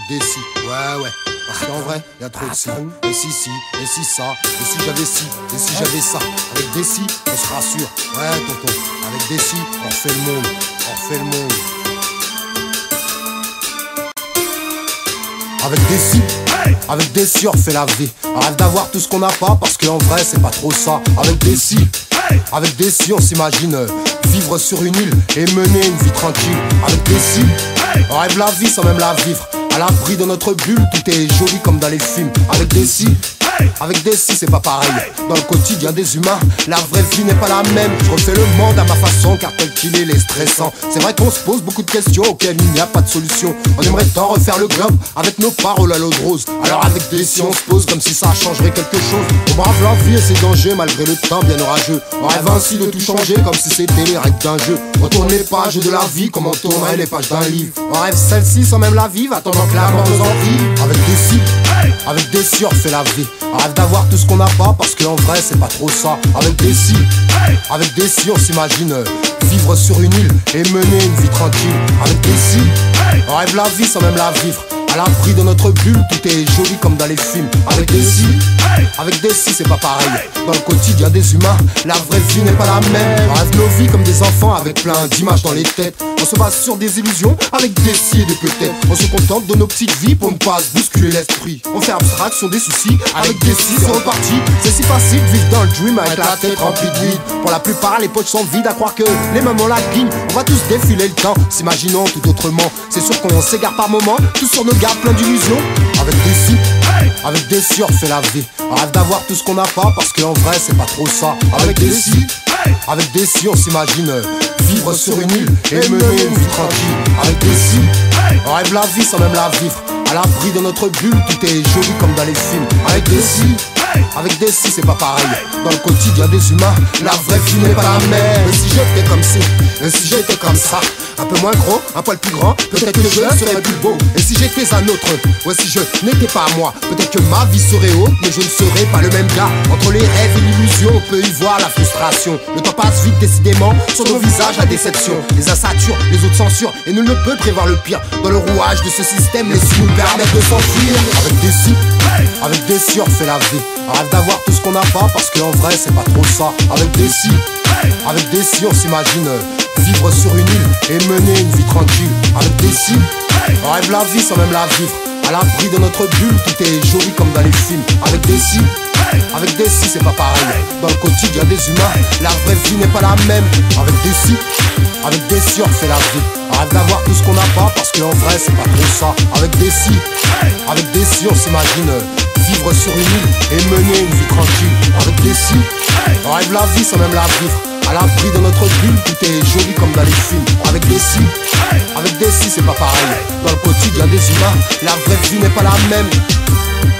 des si, ouais. Parce qu'en vrai, y'a trop de si. Et si, et si ça, et si j'avais ci, et si j'avais ça. Avec des si, on se rassure. Ouais, tonton, avec des si, on refait le monde. On refait le monde. Avec des si, on refait la vie. Rêve d'avoir tout ce qu'on n'a pas, parce qu'en vrai, c'est pas trop ça. Avec des si, on s'imagine vivre sur une île et mener une vie tranquille. Avec des si, on rêve la vie sans même la vivre. À l'abri de notre bulle, tout est joli comme dans les films. Avec des si, c'est pas pareil. Dans le quotidien des humains, la vraie vie n'est pas la même. Je refais le monde à ma façon, car tel qu'il est stressant. C'est vrai qu'on se pose beaucoup de questions auxquelles il n'y a pas de solution. On aimerait tant refaire le globe avec nos paroles à l'eau de rose. Alors avec des si on se pose comme si ça changerait quelque chose. On brave la vie et ses dangers malgré le temps bien orageux. On rêve ainsi de tout changer comme si c'était les règles d'un jeu. On tourne les pages de la vie comme on tournerait les pages d'un livre. On rêve celle-ci sans même la vivre, attendant que la mort nous envive. Avec des si on refait la vie. On rêve d'avoir tout ce qu'on n'a pas, parce qu'en vrai c'est pas trop ça. Avec des si, on s'imagine vivre sur une île et mener une vie tranquille. Avec des si, on rêve la vie sans même la vivre. À l'abri de notre bulle, tout est joli comme dans les films. Avec des si, c'est pas pareil. Dans le quotidien des humains, la vraie vie n'est pas la même. On rêve nos vies comme des enfants avec plein d'images dans les têtes. On se base sur des illusions avec des si et des peut-être. On se contente de nos petites vies pour ne pas se bousculer l'esprit. On fait abstraction des soucis avec des si, c'est reparti. C'est si facile de vivre dans le dream avec la tête remplie de vide. Pour la plupart, les poches sont vides à croire que les mamans la guignent. On va tous défiler le temps, s'imaginons tout autrement. C'est sûr qu'on s'égare par moments, tous sur nos gardes plein d'illusions. Avec des si, on refait la vie. On rêve d'avoir tout ce qu'on n'a pas, parce qu'en vrai c'est pas trop ça. Avec des si, on s'imagine vivre sur une île et mener une vie tranquille. Avec des si, on rêve la vie sans même la vivre. À l'abri de notre bulle, tout est joli comme dans les films. Avec des si, c'est pas pareil. Dans le quotidien des humains, la vraie vie n'est pas la même. Et si j'étais comme ci, et si j'étais comme ça, un peu moins gros, un poil plus grand, peut-être que je serais plus beau. Et si j'étais un autre, ouais, si je n'étais pas moi, peut-être que ma vie serait haute, mais je ne serais pas le même gars. Entre les rêves et l'illusion, on peut y voir la frustration. Le temps passe vite décidément, sur nos visages la déception. Les uns saturent, les autres censurent, et nul ne peut prévoir le pire. Dans le rouage de ce système, les si nous permettent de s'enfuir. Avec des si, on refait la vie. On rêve d'avoir tout ce qu'on n'a pas, parce qu'en vrai c'est pas trop ça. Avec des si, on s'imagine vivre sur une île et mener une vie tranquille. Avec des si, on rêve la vie sans même la vivre. À l'abri de notre bulle, tout est joli comme dans les films. Avec des si, c'est pas pareil. Dans le quotidien des humains, la vraie vie n'est pas la même. Avec des si, on refait la vie. On rêve d'avoir tout ce qu'on n'a pas, parce qu'en vrai c'est pas trop ça. Avec des si, on s'imagine vivre sur une île et mener une vie tranquille. Avec des si, on rêve la vie sans même la vivre. À l'abri de notre bulle, tout est joli comme dans les films. Avec des si, c'est pas pareil. Dans le quotidien des humains, la vraie vie n'est pas la même.